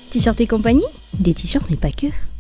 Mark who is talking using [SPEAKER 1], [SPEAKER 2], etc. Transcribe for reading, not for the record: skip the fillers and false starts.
[SPEAKER 1] T-shirt et compagnie? Des t-shirts mais pas que.